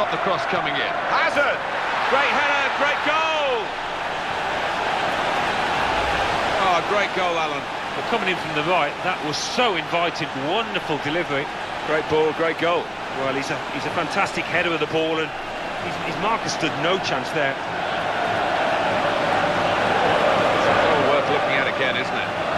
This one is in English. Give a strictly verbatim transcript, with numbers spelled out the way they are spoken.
stop the cross coming in. Hazard! Great header, great goal! Oh, great goal, Alan. Well, coming in from the right, that was so inviting. Wonderful delivery. Great ball, great goal. Well, he's a he's a fantastic header of the ball, and his, his marker stood no chance there. It's a goal worth looking at again, isn't it?